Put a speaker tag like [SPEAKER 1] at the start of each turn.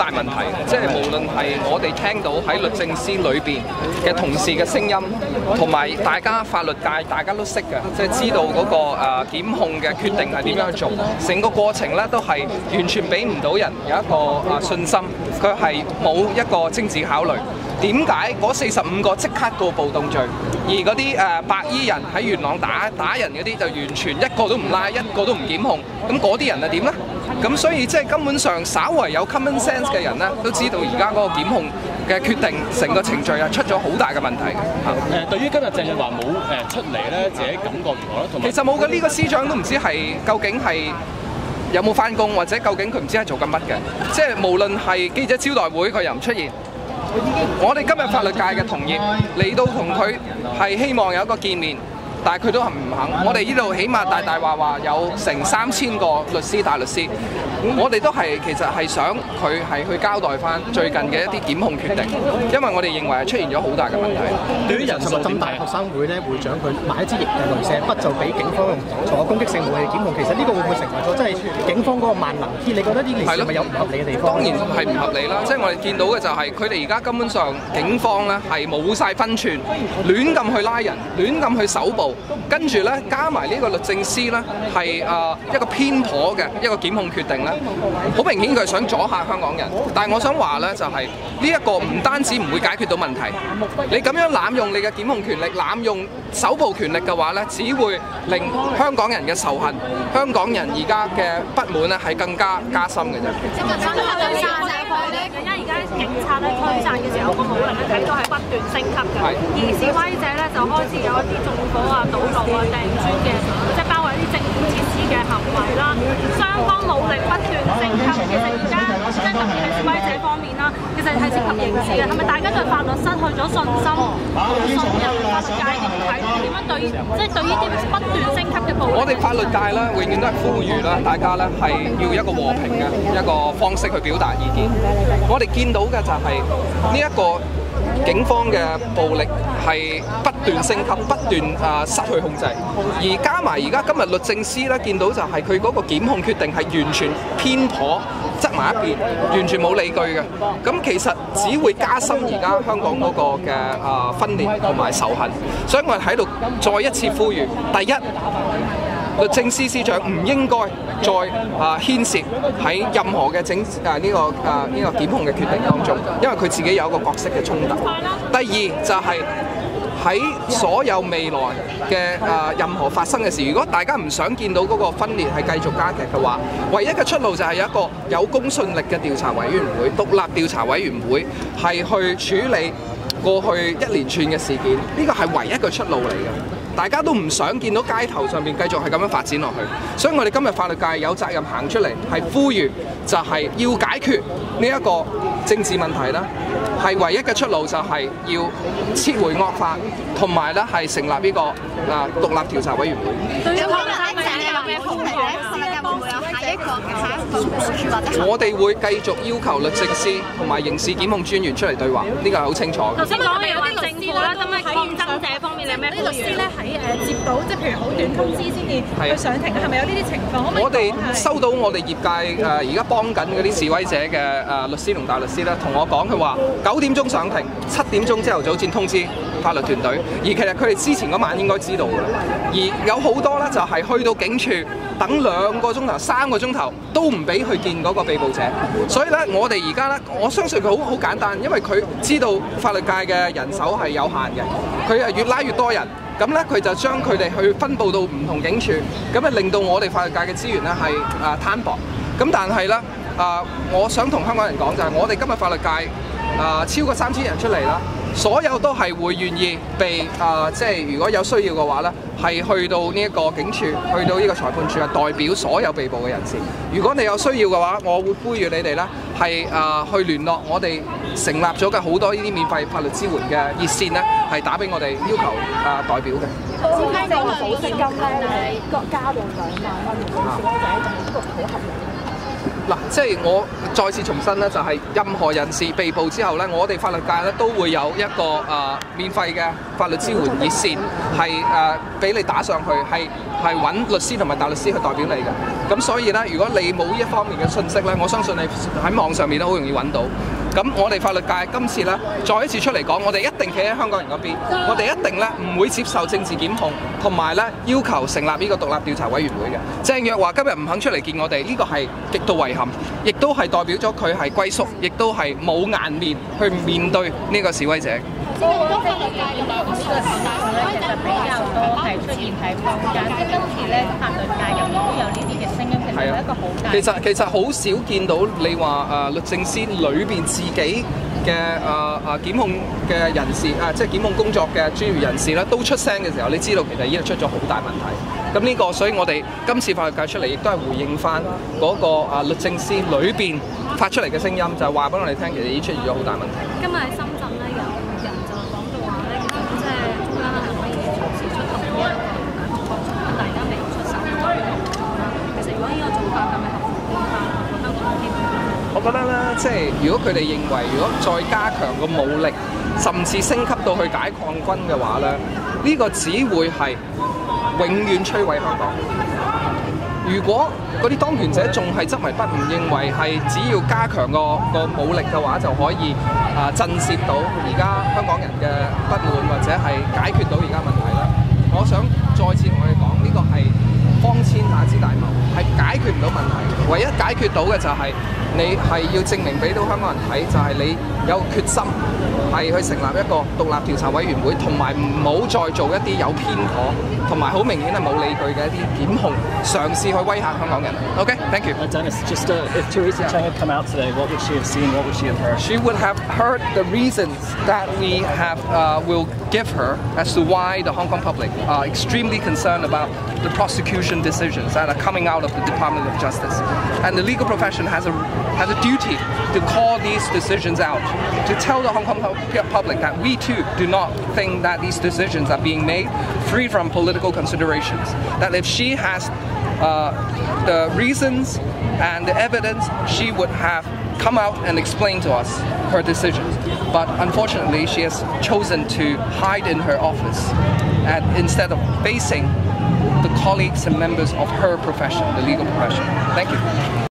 [SPEAKER 1] 大問題，即係無論係我哋聽到喺律政司裏邊嘅同事嘅聲音，同埋大家法律界大家都識嘅，即係知道嗰個檢控嘅決定係點樣去做，成個過程咧都係完全俾唔到人有一個信心，佢係冇一個政治考慮。點解嗰45個即刻告暴動罪，而嗰啲白衣人喺元朗打人嗰啲就完全一個都唔拉，一個都唔檢控，咁嗰啲人係點呢？咁所以即係根本上稍為有 common sense 嘅人咧，都知道而家嗰個檢控嘅決定，成個程序係出咗好大嘅問題嘅。
[SPEAKER 2] 對於今日鄭若驊冇出嚟咧，自己感覺如何咧？同埋
[SPEAKER 1] 其實冇嘅，呢個司長都唔知係究竟係有冇返工，或者究竟佢唔知係做緊乜嘅。即係無論係記者招待會，佢又唔出現。我哋今日法律界嘅同業嚟到同佢係希望有一個見面，但係佢都係唔肯。我哋呢度起碼大話有成3000個律師大律師，我哋都係其實係想佢係去交代翻最近嘅一啲檢控決定，因為我哋認為係出現咗好大嘅問題。
[SPEAKER 2] 對於人數
[SPEAKER 3] 浸大學生會咧會長佢買一支雷射筆就俾警方用作攻擊性武器檢控，其實呢個會唔會成為咗即係警方嗰個萬能 key？你覺得呢件事係咪有唔合理嘅地方？
[SPEAKER 1] 當然係唔合理啦，即係我哋見到嘅就係佢哋而家根本上警方咧係冇晒分寸，亂咁去拉人，亂咁去搜捕。跟住咧，加埋呢個律政司咧，係一個偏頗嘅一個檢控決定咧，好明顯佢係想阻嚇香港人。但係我想話咧，就係呢一個唔單止唔會解決到問題，你咁樣濫用你嘅檢控權力、濫用搜捕權力嘅話咧，只會令香港人嘅仇恨、香港人而家嘅不滿咧係更加加深嘅啫。
[SPEAKER 4] 因為而家警察咧驅散嘅時候，個武力咧睇到係不斷升級嘅，而示威者咧就開始有一啲縱火啊、堵路啊、掟磚嘅，即係包圍一啲政府設施嘅行為啦。雙方武力不斷升級，其實而家即係特別係示威者方面啦，其實係涉及刑事嘅，係咪大家對法律失去咗信心？信任法律界點睇？點樣對即係對呢啲不斷升級嘅暴力？
[SPEAKER 1] 我哋法律界咧，永遠都係呼籲啦，大家咧係要一個和平嘅一個方式去表達意見。我哋見到嘅就係呢一個警方嘅暴力係不斷升級、不斷失去控制，而加埋而家今日律政司咧見到就係佢嗰個檢控決定係完全偏頗，側埋一邊，完全冇理據嘅。咁其實只會加深而家香港嗰個嘅分裂同埋仇恨，所以我哋喺度再一次呼籲，第一，律政司司長唔應該再牽涉喺任何嘅呢個檢控嘅決定當中，因為佢自己有一個角色嘅衝突。第二就係喺所有未來嘅任何發生嘅事，如果大家唔想見到嗰個分裂係繼續加劇嘅話，唯一嘅出路就係有一個有公信力嘅調查委員會、獨立調查委員會係去處理過去一連串嘅事件，呢個係唯一嘅出路嚟嘅。大家都唔想見到街頭上面繼續係咁樣發展落去，所以我哋今日法律界有責任行出嚟，係呼籲就係要解決呢一個政治問題啦，係唯一嘅出路就係要撤回惡法，同埋咧係成立呢個獨立調查委員會。
[SPEAKER 4] 對於我哋睇緊有咩風險咧？會唔會有下一個或者？
[SPEAKER 1] 我哋會繼續要求律政司同埋刑事檢控專員出嚟對話，呢個係好清楚。
[SPEAKER 4] 頭先講嘅有啲政府咧，咁喺抗爭者方面，你有咩？啲律師咧喺接到即係譬如好短通知先至去上庭，係咪有呢啲情況？
[SPEAKER 1] 我哋收到我哋業界而家幫緊嗰啲示威者嘅律師同大律師咧，同我講佢話9點鐘上庭，7點鐘朝頭早先通知法律團隊，而其實佢哋之前嗰晚應該知道㗎啦。而有好多咧就係去到警署等2個鐘頭、3個鐘頭都唔俾去見嗰個被捕者，所以咧我哋而家咧，我相信佢好簡單，因為佢知道法律界嘅人手係有限嘅，佢係越拉越多人。咁咧，佢就將佢哋去分佈到唔同警署，咁啊令到我哋法律界嘅資源咧係攤薄。咁但係咧我想同香港人講就係，我哋今日法律界超過3000人出嚟啦，所有都係會願意被即係如果有需要嘅話咧，係去到呢一個警署，去到呢個裁判處，係代表所有被捕嘅人士。如果你有需要嘅話，我會呼籲你哋咧係去聯絡我哋成立咗嘅好多呢啲免費法律支援嘅熱線咧，係打俾我哋要求代表嘅。
[SPEAKER 5] 先聽講保釋金咧，加到2萬蚊，示威者就係呢個好合理。
[SPEAKER 1] 嗱，即係我再次重申咧，就係任何人士被捕之後咧，我哋法律界咧都會有一個免費嘅法律支援熱線，係俾你打上去，係揾律師同埋大律師去代表你嘅。咁所以咧，如果你冇呢一方面嘅信息咧，我相信你喺網上面都好容易揾到。咁我哋法律界今次咧再一次出嚟講，我哋一定企喺香港人嗰邊，我哋一定咧唔會接受政治檢控，同埋咧要求成立呢個獨立調查委員會嘅。鄭若驊今日唔肯出嚟見我哋，呢個係極度遺憾，亦都係代表咗佢係龜縮，亦都係冇顏面去面對呢個示威者。
[SPEAKER 5] 好多法律界有冇呢個事咧，其實比較多係出現喺坊間，即係今次咧法律界入面都有呢啲嘅聲音，其實係一個好大。
[SPEAKER 1] 其實好少見到你話律政司裏邊自己嘅檢控嘅人士即係檢控工作嘅專業人士咧，都出聲嘅時候，你知道其實已經出咗好大問題。咁呢個，所以我哋今次法律界出嚟，亦都係回應翻嗰個律政司裏邊發出嚟嘅聲音，就係話俾我哋聽，其實已經出現咗好大問題。
[SPEAKER 4] 今日喺深圳咧，有人就講到話咧，其實即係中央係可以隨時出動呢一個解放軍，但係而家未出手。其實如果呢個做法係咪合乎憲法同香港嘅基本法？
[SPEAKER 1] 我覺得咧，即係如果佢哋認為，如果再加強個武力，甚至升級到去解放軍嘅話咧，呢個只會係永遠摧毀香港。如果嗰啲當權者仲係執迷不悟，認為係只要加強個武力嘅話，就可以震懾到而家香港人嘅不滿，或者係解決到而家問題啦。我想再次同佢哋講，呢個係方千打之大謀，係解決唔到問題。唯一解決到嘅就係你係要證明俾到香港人睇，就係你有決心係去成立一個獨立調查委員會，同埋唔好再做一啲有偏頗同埋好明顯係冇理據嘅一啲檢控，嘗試去威嚇香港人。OK，thank you.
[SPEAKER 6] Dennis, just if Teresa Cheng had come out today, what would she have seen? What would she have heard?
[SPEAKER 1] She would have heard the reasons that we have will give her as to why the Hong Kong public are extremely concerned about the prosecution decisions that are coming out of the Department of Justice, and the legal profession has a duty to call these decisions out, to tell the Hong Kong public that we too do not think that these decisions are being made free from political considerations. That if she has the reasons and the evidence, she would have come out and explained to us her decisions. But unfortunately, she has chosen to hide in her office, and instead of facing the colleagues and members of her profession, the legal profession. Thank you.